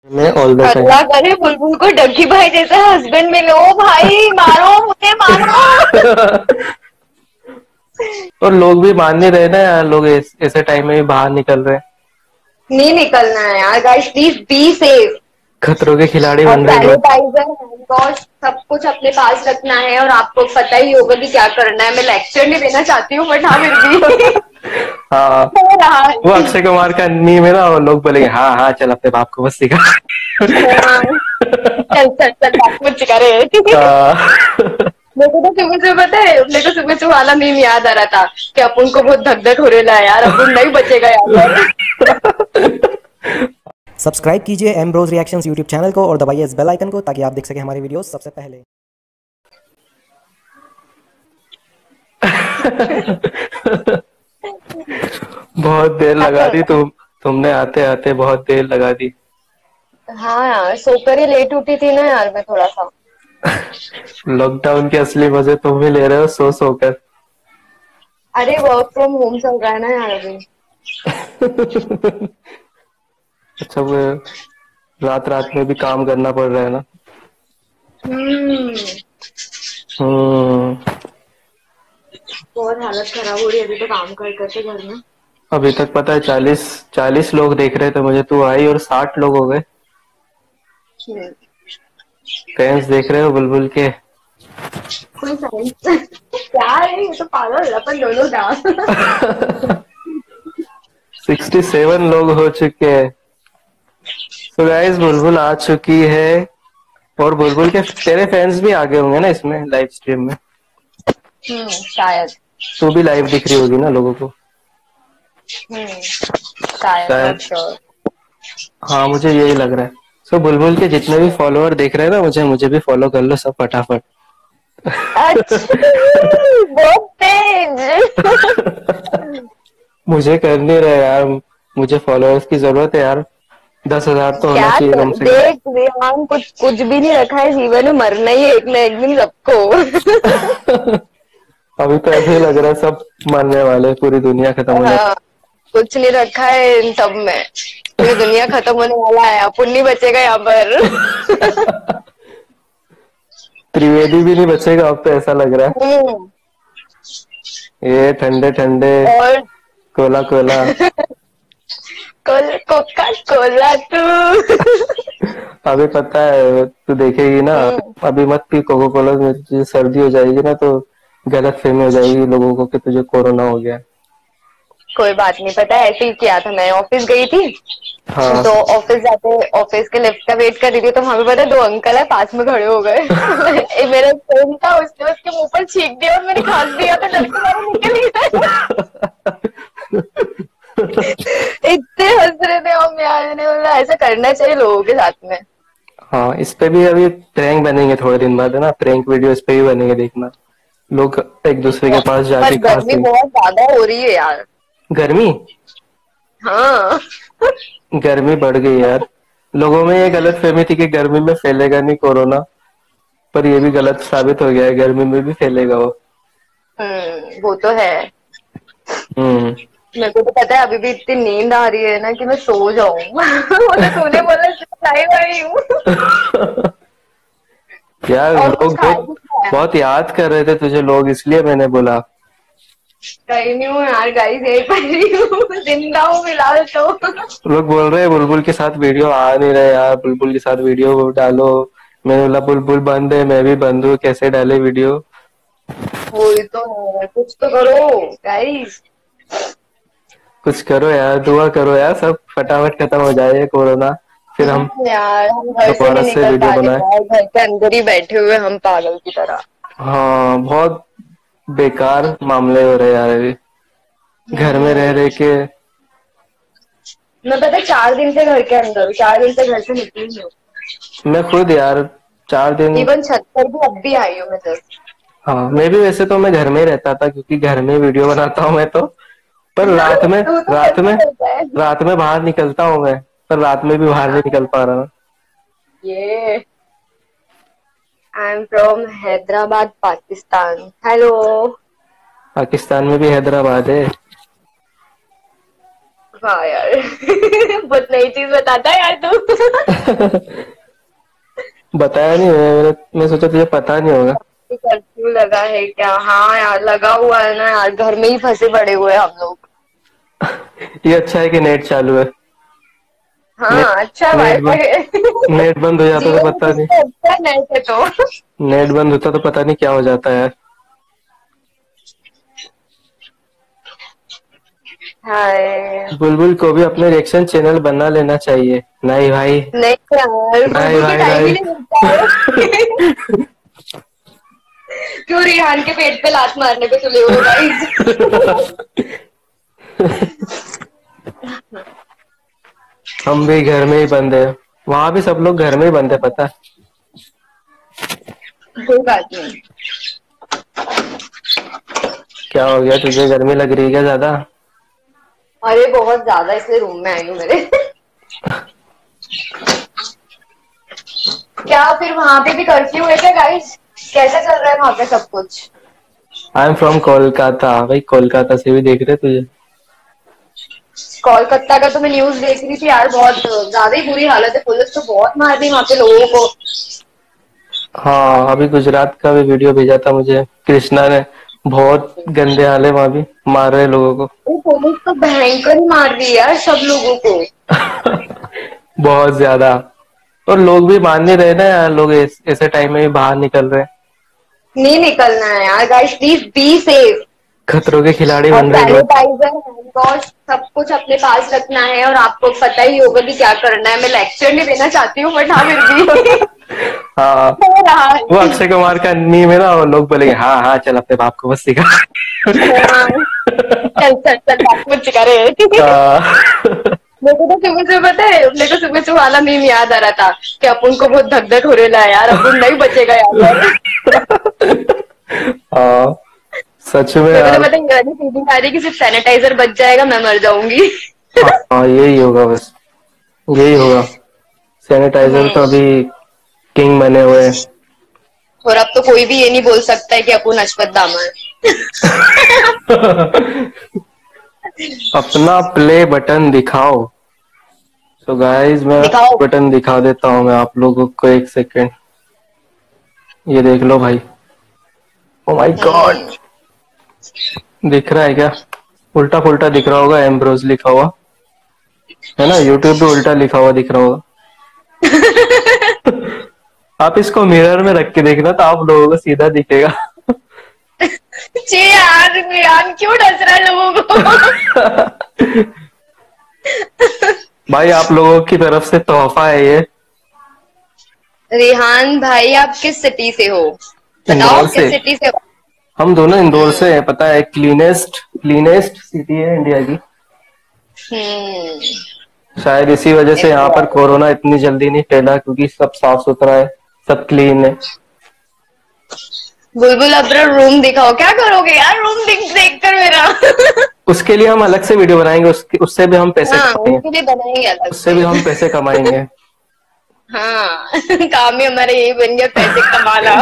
मैं all the time. अल्लाह करे बुलबुल को डग्गी भाई जैसा हस्बैंड मिले। ओ भाई मारो मुझे मारो। और लोग भी मान नहीं रहे ना यार, लोग ऐसे टाइम में भी बाहर निकल रहे हैं। नहीं निकलना है यार गाइस, प्लीज बी सेफ। खतरों के खिलाड़ी और बन रहे हैं लोग। सैनिटाइजर, हैंड वॉश, सब कुछ अपने पास रखना है। और आपको पता ही होगा कि क्या करना है। मैं लेक्चर नहीं देना चाहती हूँ बट हाँ फिर भी हाँ, हो रहा वो है। अक्षय कुमार का मीम है ना, वो लोग बोलेंगे हाँ हाँ चल अपने बाप को बस सिखा। हाँ, चल चल चल बात मत करे। हाँ। मेरे को तो सुबह से पता है, मेरे को सुबह से वाला मीम याद आ रहा था कि अपन को बहुत धक धक हो रहा है यार, अपन नहीं बचेगा यहाँ पर। सब्सक्राइब कीजिए एमब्रोज रिएक्शंस यूट्यूब चैनल को और दबाइए इस बेल आइकन को ताकि आप देख सकें हमारी वीडियोस सबसे पहले। बहुत देर लगा दी तुमने आते आते बहुत देर लगा दी। हाँ यार, सोकर ही लेट उठी थी ना यार मैं थोड़ा सा। लॉकडाउन के असली मजे तुम ही ले रहे हो सो सो कर। अरे वर्क फ्रॉम होम चल रहा है ना यार अभी। अच्छा, वो रात रात में भी काम करना पड़ रहा है ना। हम्म। हम्म। बहुत हालत खराब हो रही है अभी तो काम कर करके घर में। अभी तक पता है 40 लोग देख रहे थे मुझे, तू आई और 60 लोग हो गए। हम्म। फैंस देख रहे हो बुलबुल के। कोई साइंस क्या है, ये तो पागल है अपन दोनों का। 67 लोग हो चुके हैं। तो गाइस बुलबुल आ चुकी है। और बुलबुल के तेरे फैंस भी आगे होंगे ना इसमें लाइव स्ट्रीम में। शायद। तू भी लाइव दिख रही होगी ना लोगों को। शायद, नॉट शायद। श्योर। हाँ मुझे यही लग रहा है। सो बुलबुल के जितने भी फॉलोअर देख रहे हैं ना, मुझे मुझे भी फॉलो कर लो सब फटाफट। अच्छा, बहुत तेज। मुझे कर नहीं रहे यार। मुझे फॉलोअर्स की जरूरत है यार। 10,000 तो होना क्या चाहिए कर कम से देख रेहान, कुछ कुछ भी नहीं रखा है जीवन में, मरना ही है एक ना एक दिन सबको। कम। अभी तो ऐसे ही लग रहा है सब मरने वाले, पूरी दुनिया खत्म होने। हाँ, कुछ नहीं रखा है इन सब में। पूरी दुनिया खत्म होने वाला है, अपन नहीं बचेगा यहाँ पर। त्रिवेदी भी नहीं बचेगा अब तो ऐसा लग रहा है। हम्म। ये ठंडे ठंडे और कोला कोला। कोका कोला तू। अभी पता है तू देखेगी ना। हम्म, अभी मत पी कोको कोला में, तुझे सर्दी हो जाएगी ना तो गलत फहमी हो जाएगी लोगों को कि तुझे कोरोना हो गया। कोई बात नहीं, पता है ऐसे ही किया था। मैं ऑफिस गई थी हाँ। तो ऑफिस जाते, ऑफिस के लिफ्ट का वेट कर रही थी तो वहां पे पता है 2 अंकल है पास में खड़े हो गए। मेरा फोन था, उसने उसके मुंह पर छींक दिया और मैंने खांस दिया तो डर के मारे निकल गया। इतने हंस रहे थे हम यार, मैंने बोला ऐसा करना चाहिए लोगों के साथ में। हाँ, इस पे भी अभी प्रैंक बनेंगे थोड़े दिन बाद है ना, प्रैंक वीडियो इस पे भी बनेंगे देखना। लोग एक दूसरे के पास पर जाके गर्मी खांसे। बहुत ज्यादा हो रही है यार। गर्मी। हाँ। गर्मी बढ़ गई यार। लोगों में ये गलत फहमी थी कि गर्मी में फैलेगा नहीं कोरोना। पर ये भी गलत साबित हो गया है, गर्मी में भी फैलेगा वो। वो तो है। हम्म। मेरे को तो पता है अभी भी इतनी नींद आ रही है ना कि मैं सो जाऊं। वो तो तूने बोला लाइव आई हूँ। यार और कुछ लोग खाया बहुत भी नहीं खाया। बहुत याद कर रहे थे तुझे लोग, इसलिए मैंने बोला। कहीं नहीं हूँ यार गाइस, यही पर ही हूँ, जिंदा हूँ फिलहाल तो। लोग बोल रहे हैं बुलबुल के साथ वीडियो आ नहीं रहे यार, बुलबुल के साथ वीडियो डालो। मैंने बोला बुलबुल बंद है, मैं भी बंद हूँ, कैसे डाले वीडियो। वही तो है, कुछ तो करो गाइस। कुछ करो यार, दुआ करो यार, सब फटाफट खत्म हो जाए कोरोना। फिर हम यार हम घर से दोबारा नहीं से निकल वीडियो पा रहे बनाए। यार, घर के अंदर ही बैठे हुए हम पागल की तरह। हाँ बहुत बेकार मामले हो रहे हैं यार अभी, घर में रह रहे के। मैं पता है 4 दिन से घर के अंदर हूँ, 4 दिन से घर से निकली नहीं हूँ। मैं खुद यार 4 दिन। इवन छत पर भी अब भी आई हूँ मैं जस्ट। हाँ मैं भी वैसे तो मैं घर में ही रहता था क्योंकि घर में वीडियो बनाता हूँ मैं तो। पर तू तो घर में रहता है। रात में बाहर निकलता हूँ मैं। पर रात में भी बाहर नहीं निकल पा रहा। ये I am from Hyderabad Pakistan. Hello. Pakistan में भी हैदराबाद है। हाँ यार बहुत नई चीज बताता है यार तू। बताया नहीं मैं सोचा तुझे पता नहीं होगा। कर्फ्यू लगा है क्या? हाँ यार लगा हुआ है ना यार, घर में ही फंसे पड़े हुए हैं हम लोग। ये अच्छा है कि नेट चालू है। नेट हाँ अच्छा नेट वाईफाई बंद है। नेट बंद हो जाता तो जियो में पता नहीं। कितना अच्छा नेट है तो। नेट बंद होता तो पता नहीं क्या हो जाता है यार। हाय। बुलबुल को भी अपने रिएक्शन चैनल बना लेना चाहिए। नहीं भाई। नहीं यार, नहीं बुलबुल को भाई टाइम ही नहीं। नहीं मिलता है। क्यों रिहान के पेट पे लात मारने पे तुले हो गाइस? हम भी घर में ही बंद है। वहां भी सब लोग घर में ही बंद है पता है। कोई बात नहीं। क्या हो गया तुझे गर्मी लग रही है क्या ज्यादा? अरे बहुत ज्यादा, इसलिए रूम में आई हूँ मेरे। क्या फिर वहां पे भी कर्फ्यू है क्या गाइस? कैसा चल रहा है वहां पे सब कुछ? I am from Kolkata. भाई कोलकाता से भी देख रहे तुझे। कोलकाता का तो मैं न्यूज देख रही थी यार, बहुत ज्यादा ही बुरी हालत है, पुलिस तो बहुत मार दी वहां पे लोगों को। हाँ अभी गुजरात का भी वीडियो भेजा था मुझे कृष्णा ने। बहुत गंदे हाल है वहां भी। मार रहे लोगों को। वो पुलिस तो भयंकर ही मार रही है यार सब लोगों को। बहुत ज्यादा। और लोग भी मान नहीं रहे ना यार। लोग ऐसे टाइम में भी बाहर निकल रहे हैं। नहीं निकलना है यार गाइस, प्लीज बी सेफ। खतरों के खिलाड़ी और बन रहे लोग। सैनिटाइजर, हैंड वॉश, सब कुछ अपने पास रखना है। और आपको पता ही होगा कि क्या करना है। मैं लेक्चर नहीं देना चाहती हूँ बट हाँ फिर भी हाँ हो रहा है। वो अक्षय कुमार का मीम है ना। वो लोग बोलेंगे हाँ हाँ चल अपने बाप को बस सिखा। हाँ, चल चल चल बात मत सिखा रहे। हाँ। मेरे को तो सुबह से पता है, मेरे को सुबह से वाला मीम याद आ रहा था कि अपन को बहुत धक धक हो रहा है यार, अपन नहीं बचेगा यहाँ पर। हाँ, सच में मेरे को तो यार। पता है ये वाली फीलिंग आ रही है कि सिर्फ सैनिटाइजर बच जाएगा, मैं मर जाऊंगी। हाँ हाँ, यही होगा बस। यही होगा। सैनिटाइजर तो अभी किंग बने हुए हैं। और अब तो कोई भी ये नहीं बोल सकता है कि अपन अश्वत्थ दामा है। अपना प्ले बटन दिखाओ। तो गाइस मैं दिखाओ। बटन दिखा देता हूँ मैं आप लोगों को। एक सेकेंड। ये देख लो भाई। Oh my God. हम्म। दिख रहा है क्या? उल्टा पुल्टा दिख रहा होगा। एम्ब्रोज लिखा हुआ है ना। यूट्यूब पे उल्टा लिखा हुआ दिख रहा होगा। आप इसको मिरर में रख के देखना तो आप लोगों को सीधा दिखेगा। चे यार यार क्यों डस रहा है लोगों को? भाई आप लोगों की तरफ से तोहफा है ये। रेहान भाई आप किस सिटी से हो? इंदौर बताओ से। किस सिटी से हो? हम दोनों इंदौर से हैं पता है। क्लीनेस्ट क्लीनेस्ट सिटी है इंडिया की। हम्म। शायद इसी वजह से यहाँ पर कोरोना इतनी जल्दी नहीं फैला क्योंकि सब साफ सुथरा है। सब क्लीन है। बुलबुल अपना रूम दिखाओ। क्या करोगे यार रूम देख कर मेरा? उसके लिए हम अलग से वीडियो बनाएंगे। उससे भी हम पैसे हाँ कमाएंगे। उसके लिए बनाएंगे अलग उससे से। भी हम पैसे कमाएंगे। हाँ काम ही हमारा यही बन गया, पैसे कमाना।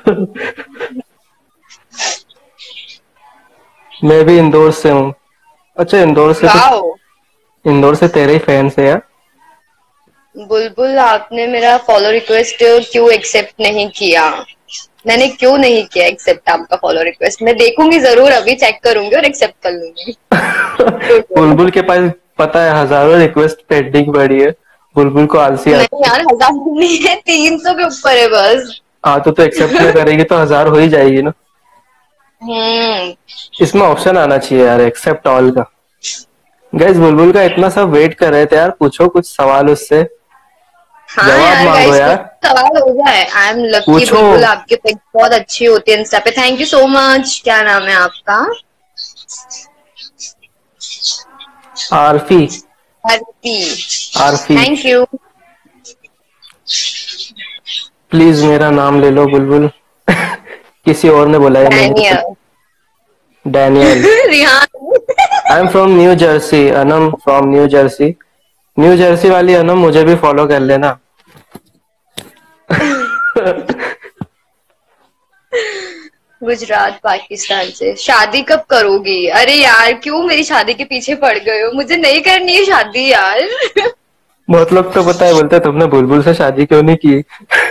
मैं भी इंदौर से हूँ। अच्छा इंदौर से तो। वाओ। इंदौर से तेरे ही फैंस है यार। बुलबुल आपने मेरा फॉलो रिक्वेस्ट क्यों एक्सेप्ट नहीं किया? मैंने क्यों नहीं किया एक्सेप्ट आपका फॉलो रिक्वेस्ट? मैं देखूंगी जरूर, अभी चेक करूंगी और एक्सेप्ट कर लूंगी। बुलबुल के पास पता है हजारों रिक्वेस्ट पेंडिंग पड़ी है। बुलबुल को आलसी नहीं यार 1000 नहीं है, 300 के ऊपर है बस। हाँ तो एक्सेप्ट में करेगी तो 1000 हो ही जाएगी ना। हम्म। इसमें ऑप्शन आना चाहिए यार एक्सेप्ट ऑल का। गैस बुलबुल का इतना सब वेट कर रहे थे यार। पूछो कुछ सवाल उससे। हाँ जवाब यार मांगो गाइस, यार। सवाल हो जाए। आई एम लकी पूछो। बुलबुल, आपकी पिक बहुत अच्छी होती है इंस्टा पे। Thank you so much. क्या नाम है आपका? Aarfi. Aarti. Aarfi. Thank you. Please मेरा नाम ले लो बुलबुल। किसी और ने बोला है नहीं ले। Daniel. Daniel. Rihan. I am from New Jersey. Anam from New Jersey. New Jersey वाली अनम मुझे भी फॉलो कर लेना। गुजरात पाकिस्तान से। शादी कब करोगी? अरे यार क्यों मेरी शादी के पीछे पड़ गए हो? मुझे नहीं करनी है शादी यार। बहुत लोग तो पता है बोलते तुमने बुलबुल से शादी क्यों नहीं की।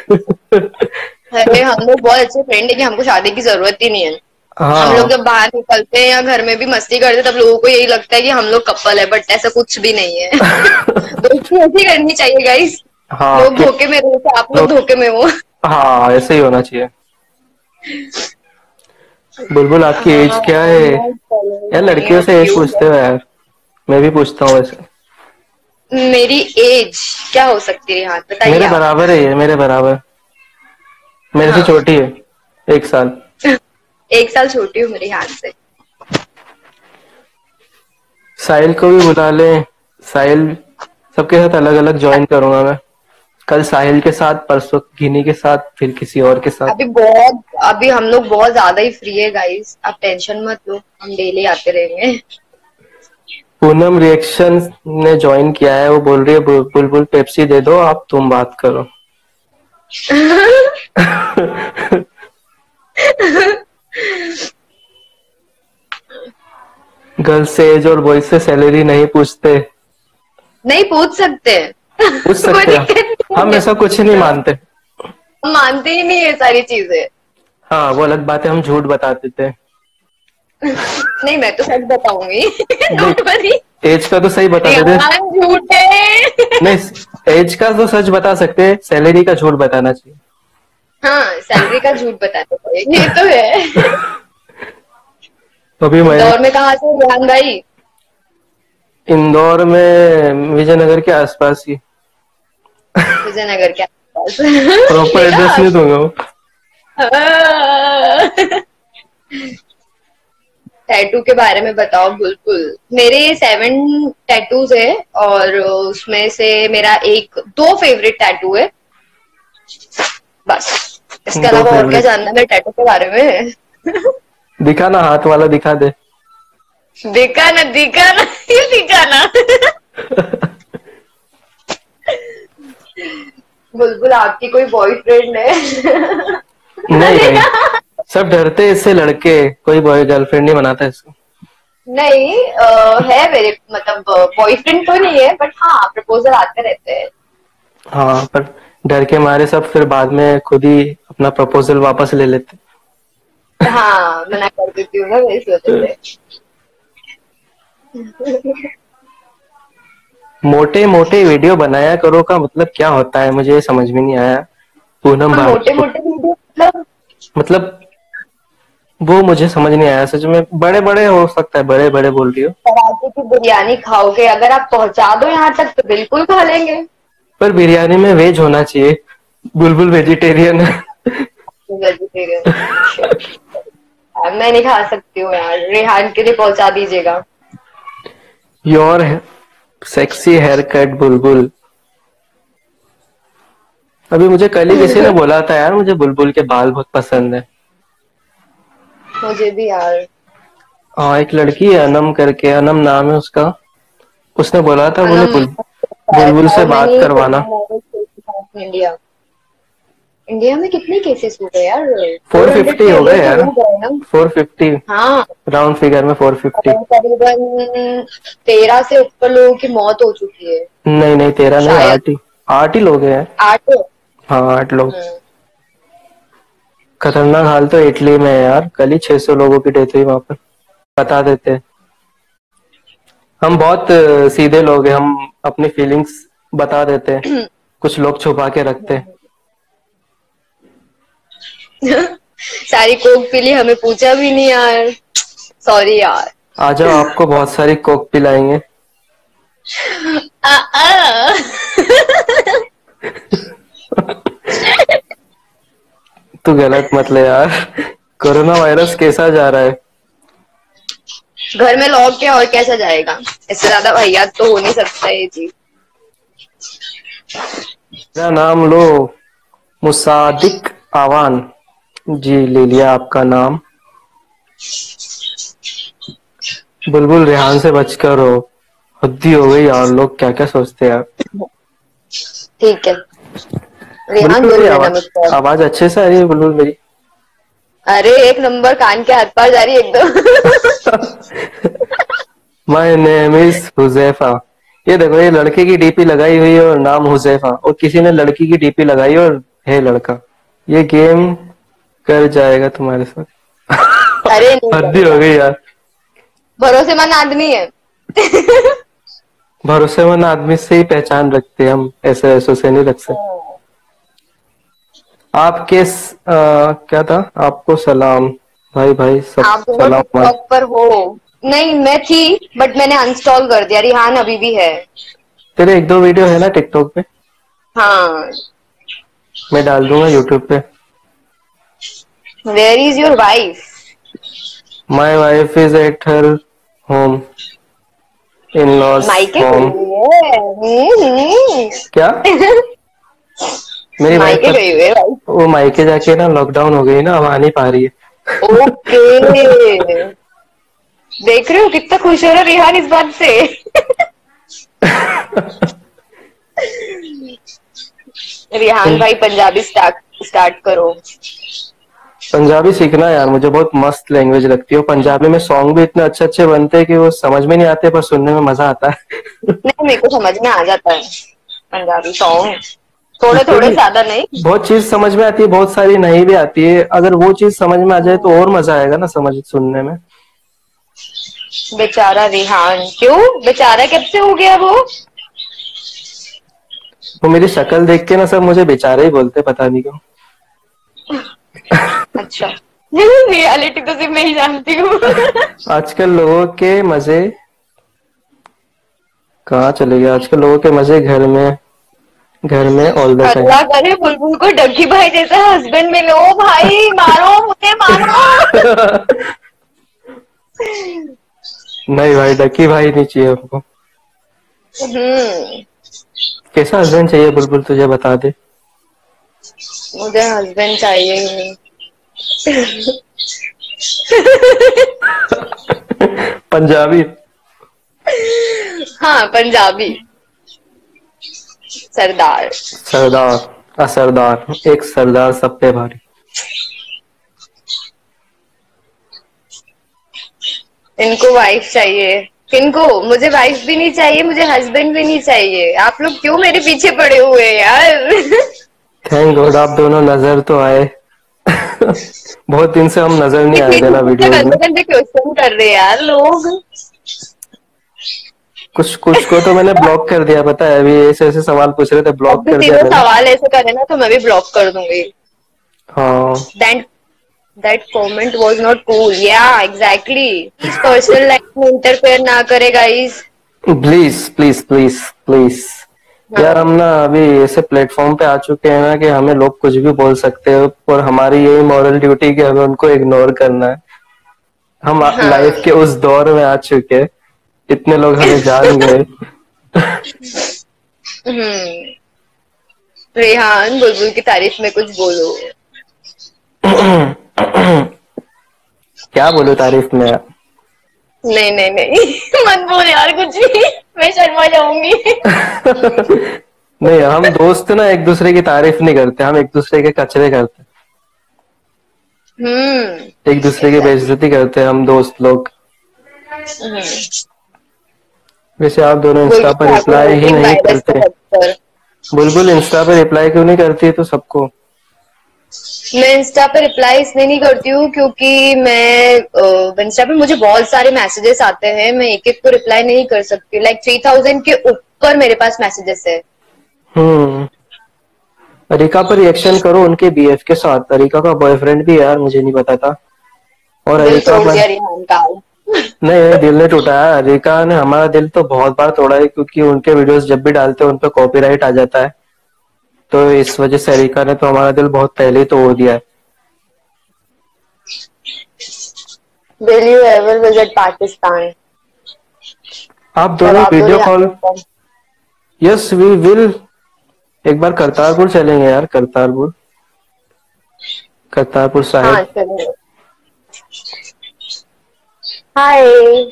अरे हम लोग बहुत अच्छे फ्रेंड है कि हमको शादी की जरूरत ही नहीं है। हम लोग हाँ जब बाहर निकलते हैं या घर में भी मस्ती करते हैं तब लोगों को यही लगता है कि हम लोग कपल है, बट ऐसा कुछ भी नहीं है। दोस्ती ऐसी करनी चाहिए गाइस। हाँ लोग धोखे में रहो तो आप लोग लोग, धोखे में हो। हाँ ऐसे ही होना चाहिए। बुलबुल आपकी एज क्या है यार? लड़कियों से एज पूछते हो यार, मैं भी पूछता हूँ वैसे। मेरी एज क्या हो सकती है यहाँ, बताइए मेरे आप। बराबर है ये, मेरे बराबर, मेरे से हाँ, छोटी है 1 साल। 1 साल छोटी हूँ मेरे हाथ से। साहिल को भी बुला ले। साहिल सबके साथ अलग अलग ज्वाइन करूंगा मैं। कल साहिल के साथ, परसों गिनी के साथ, फिर किसी और के साथ। अभी हम लोग बहुत ज्यादा ही फ्री है गाइस, आप टेंशन मत लो, हम डेली आते रहेंगे। पूनम रिएक्शन ने ज्वाइन किया है, वो बोल रही है बुलबुल पेप्सी दे दो, आप तुम बात करो। गर्ल्स से एज और बॉयज से सैलरी नहीं पूछते। नहीं पूछ सकते। पूछ कोई सकते हैं, दिक्कत हम नहीं ऐसा कुछ नहीं है, मानते। हम मानते ही नहीं ये सारी चीजें। हाँ वो अलग बात है, हम झूठ बता देते हैं। नहीं मैं तो सच बताऊंगी। नहीं, डोंट वरी। एज का तो सही बता देते। रिहान झूठे। नहीं, एज का तो सच बता सकते हैं, सैलरी का झूठ बताना चाहिए। हाँ सैलरी का झूठ बताते थे, ये तो है। अभी मैं इंदौर में कहाँ से रिहान भाई? इंदौर में विजयनगर के आसपास ही। विजयनगर के आसपास। प्रॉपर एड्रेस देखा? नहीं दूंगा वो। टैटू के बारे में बताओ बिल्कुल। मेरे 7 टैटूज है और उसमें से मेरा एक दो फेवरेट टैटू है बस। इसके दो अलावा और क्या फेवरेट? जानना है मेरे टैटू के बारे में? दिखा ना, हाथ वाला दिखा दे। दिखा ना, दिखा ना, ये दिखा ना। बुलबुल आपकी कोई बॉयफ्रेंड है? नहीं भाई, सब डरते हैं इससे, लड़के कोई बॉय गर्लफ्रेंड नहीं बनाता इसको। नहीं है मेरे, मतलब बॉयफ्रेंड तो नहीं है, बट हाँ प्रपोजल आते रहते हैं। हाँ पर डर के मारे सब फिर बाद में खुद ही अपना प्रपोजल वापस ले लेते। हाँ मना कर देती हूँ ना मैं इस वजह से। मोटे मोटे वीडियो बनाया करो का मतलब क्या होता है, मुझे ये समझ में नहीं आया। पूनम मोटे भाई मोटे वीडियो मतलब वो मुझे समझ नहीं आया सच में। बड़े बड़े हो सकता है, बड़े बड़े बोल रही हो। कराची की बिरयानी खाओगे? अगर आप पहुंचा दो यहाँ तक तो बिल्कुल खा लेंगे। पर बिरयानी में वेज होना चाहिए, बुलबुल वेजिटेरियन है। वेजिटेरियन? मैं नहीं खा सकती हूँ यार, रेहान के लिए पहुंचा दीजिएगा। योर सेक्सी हेयर कट बुलबुल। अभी मुझे कल ही किसी ने बोला था यार, मुझे बुलबुल के बाल बहुत पसंद है। मुझे भी यार। हाँ एक लड़की है अनम करके, अनम नाम है उसका। उसने बोला था बोले अनम। बुलबुल से हाउ बात मेनी करवाना। इंडिया? इंडिया में कितने केसेस हो गए यार? 400 450 के हो गए अबव तो यार, हो गए ना। 450 हाँ, राउंड फिगर में 450। और करीबन 13 से ऊपर लोगों की मौत हो चुकी है नहीं नहीं 13 नहीं, शायद। 8 ही लोग हैं। 8। हाँ 8 लोग। हम्म। खतरनाक हाल तो इटली में है यार, कल ही 600 लोगों की डेथ हुई वहां पर। बता देते हैं। हम बहुत सीधे लोग हैं, हम अपनी फीलिंग्स बता देते हैं, कुछ लोग छुपा के रखते हैं। सारी कोक पी ली, हमें पूछा भी नहीं यार। सॉरी यार। आ जाओ, आपको बहुत सारी कोक पिलाएंगे। आ, आ। तू गलत मत ले यार। कोरोना वायरस कैसा जा रहा है? घर में लॉक के और कैसा जाएगा? इससे ज्यादा वाहियात तो हो नहीं सकता ये चीज। मेरा नाम लो, मुसादिक आवान। जी ले लिया आपका नाम। बुलबुल रेहान से बचकर हो। हद्दी हो गई यार, लोग क्या क्या सोचते हैं यार। ठीक है, रेहान बुलबुल दूर मेरी रहना आवाज मुझसे। आवाज अच्छे से आ रही है बुलबुल मेरी? अरे एक नंबर, कान के हाथ पार जा रही है एकदम। My name is Huzaifa. ये देखो, ये लड़के की डीपी लगाई हुई है और नाम हुजैफा, और किसी ने लड़की की डीपी लगाई और है लड़का। ये गेम कर जाएगा तुम्हारे साथ। अरे नहीं हद्दी हो करेगा, गई यार। भरोसेमंद आदमी है। भरोसेमंद आदमी से ही पहचान रखते हैं हम, ऐसे ऐसों से नहीं रख सकते। क्या था, आपको सलाम भाई, भाई सब आप दोनों सलाम भाई। टिकटॉक पर हो? नहीं, मैं थी बट मैंने अनइंस्टॉल कर दिया। रिहान अभी भी है। तेरे एक दो वीडियो है ना टिकटॉक पे? हाँ। मैं डाल दूंगा यूट्यूब पे। Where is your wife? My wife is at her home, in laws मायके होम। गई हुई है। क्या? मेरी वाइफ मायके गई हुई है भाई। वो मायके जाके ना लॉकडाउन हो गई ना, अब आ नहीं पा रही है। ओके। देख रहे हो कितना खुश हो रहा है रिहान इस बात से। रिहान भाई पंजाबी स्टार्ट स्टार्ट करो। पंजाबी सीखना है यार, मुझे बहुत मस्त लैंग्वेज लगती है। पंजाबी में सॉन्ग भी इतने अच्छे अच्छे बनते हैं कि वो समझ में नहीं आते, पर सुनने में मजा आता है। नहीं, मेरे को समझ में आ जाता है पंजाबी सॉन्ग, थोड़े थोड़े, भी ज्यादा नहीं। बहुत चीज समझ में आती है, बहुत सारी नहीं भी आती है। अगर वो चीज समझ में आ जाए तो और मजा आएगा ना समझ सुनने में। बेचारा रिहान, क्यों बेचारा कब से हो गया वो? वो मेरी शक्ल देख के ना सब मुझे बेचारा ही बोलते, पता नहीं क्यों। अच्छा। रियलिटी तो सिर्फ मैं ही जानती हूँ। आजकल लोगों के मजे कहाँ चले गए? आजकल लोगों के मजे घर में ऑल द टाइम। अल्लाह करे बुलबुल को डग्गी भाई जैसा हस्बैंड मिले। ओ भाई मारो मुझे, मारो। नहीं भाई, डकी भाई नहीं चाहिए हमको। हम्म। कैसा हस्बैंड चाहिए बुलबुल, तुझे बता दे। मुझे हस्बैंड चाहिए ही नहीं। पंजाबी। हाँ, पंजाबी सरदार। सरदार, असरदार, एक सरदार सब पे भारी। इनको वाइफ चाहिए। किनको? मुझे वाइफ भी नहीं चाहिए, मुझे हस्बैंड भी नहीं चाहिए। आप लोग क्यों मेरे पीछे पड़े हुए हैं यार? थैंक गॉड आप दोनों नजर तो आए। बहुत दिन से हम नजर नहीं आए थे ना वीडियोस में। गंदे गंदे क्वेश्चन कर रहे हैं यार लोग। कुछ कुछ को तो मैंने ब्लॉक कर दिया, पता है? अभी ऐसे ऐसे सवाल पूछ रहे थे, अब ब्लॉक भी कर दिया तीनों मैंने। सवाल ऐसे करे ना तो मैं भी ब्लॉक कर दूंगी। हाँ। That that comment was not cool. Yeah, exactly. Please personal life में इंटरफेयर ना करे guys. Please please please please. यार हम ना अभी ऐसे प्लेटफॉर्म पे आ चुके हैं ना कि हमें लोग कुछ भी बोल सकते हो, और हमारी यही मॉरल ड्यूटी कि हमें उनको इग्नोर करना है। हम हाँ। लाइफ के उस दौर में आ चुके हैं, इतने लोग हमें जान गए। हम्म। रेहान, बुलबुल की तारीफ में कुछ बोलो। क्या बोलूं तारीफ में? नहीं नहीं नहीं। मत बोल यार कुछ भी, मैं शर्मा जाऊंगी। नहीं, हम दोस्त ना एक दूसरे की तारीफ नहीं करते, हम एक दूसरे के कचरे करते, एक दूसरे की Exactly. बेइज्जती करते हैं हम दोस्त लोग। हम्म। वैसे आप दोनों इंस्टा बुलबुल पर ठाकुर रिप्लाई ही वोटिंग नहीं वायरस करते। को बदतर। बुलबुल इंस्टा पे रिप्लाई क्यों नहीं करती है तो सबको? मैं इंस्टा पे रिप्लाई इसलिए नहीं करती हूँ क्योंकि मैं इंस्टा पे मुझे बहुत सारे मैसेजेस आते हैं, मैं एक एक को रिप्लाई नहीं कर सकती। लाइक 3000 के ऊपर मेरे पास मैसेजेस है। हम्म। अरिका पर रिएक्शन करो उनके बीएफ के साथ। अरिका का बॉयफ्रेंड भी है यार, मुझे नहीं पता था। और दिल अरिका तोड़ पर दिया रिहान का। नहीं, दिल ने टूटा है। अरिका ने हमारा दिल तो बहुत बार तोड़ा है, क्योंकि उनके वीडियोस जब भी डालते हैं उन पे कॉपीराइट आ जाता है। तो इस वजह से अरिका ने तो हमारा दिल बहुत पहले ही तोड़ दिया है। Will you ever visit Pakistan? आप दोनों जवाब दो वीडियो रिहान कॉल। को। Yes we will. एक बार करतारपुर चलेंगे यार, करतारपुर, करतारपुर हाँ साहिब। चलिए। Hi.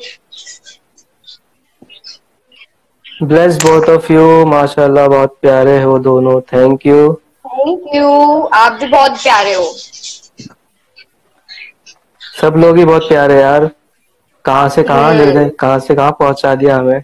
Bless both of you, माशाल्लाह बहुत प्यारे हो दोनों, थैंक यू। Thank you. आप भी बहुत प्यारे हो। सब लोग ही बहुत प्यारे यार, कहाँ से कहाँ ले गए, कहाँ से कहाँ पहुंचा दिया हमें।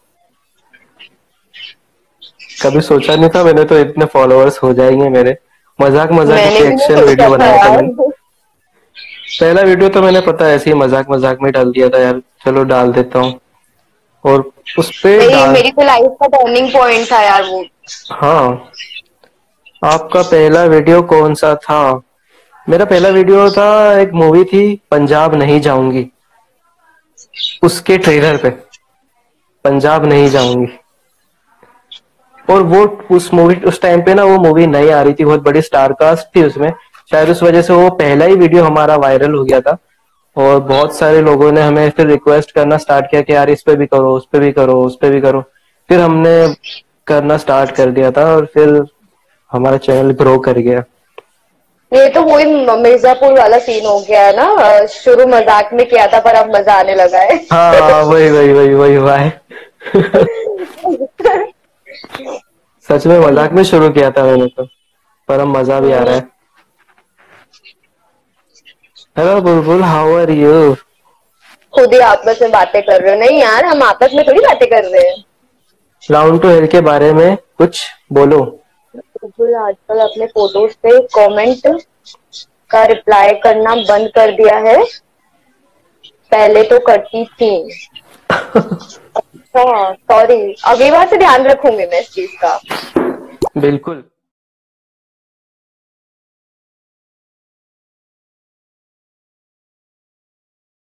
कभी सोचा नहीं था मैंने तो इतने फॉलोअर्स हो जाएंगे मेरे। मजाक मजाक में मैंने भी नहीं रिएक्शन सोचा वीडियो था बनाया था यार। मैंने। पहला वीडियो तो मैंने पता है ऐसे ही मजाक मजाक में डाल दिया था यार, चलो डाल देता हूँ। और उस पे मेरी डाल। मेरी तो लाइफ का टर्निंग पॉइंट था यार वो। हाँ, आपका पहला वीडियो कौन सा था? मेरा पहला वीडियो था, एक मूवी थी पंजाब नहीं जाऊंगी, उसके ट्रेलर पे पंजाब नहीं जाऊंगी। और वो उस मूवी, उस टाइम पे ना वो मूवी नई आ रही थी, बहुत बड़ी स्टार कास्ट थी उसमें, शायद उस वजह से वो पहला ही वीडियो हमारा वायरल हो गया था। और बहुत सारे लोगों ने हमें फिर रिक्वेस्ट करना स्टार्ट किया कि यार इस पे भी करो, उस पे भी करो, उस पे भी करो। फिर हमने करना स्टार्ट कर दिया था और फिर हमारा चैनल ग्रो कर गया। ये तो वही मिर्जापुर वाला सीन हो गया है ना, शुरू मजाक में किया था पर अब मजा आने लगा है। हाँ हाँ, वही वही वही वही हुआ है। सच में मजाक में शुरू किया था मैंने तो, पर अब मजा भी आ रहा है। Hello Bulbul, how are you? खुद ही आपस में बातें कर रहे हो? नहीं यार, हम आपस में थोड़ी बातें कर रहे हैं। राउंड टू हिल के बारे में कुछ बोलो। बिल्कुल, आजकल अपने फोटोज पे कमेंट का रिप्लाई करना बंद कर दिया है, पहले तो करती थी। अच्छा, सॉरी, अगली बार से ध्यान रखूंगी मैं इस चीज का। बिल्कुल।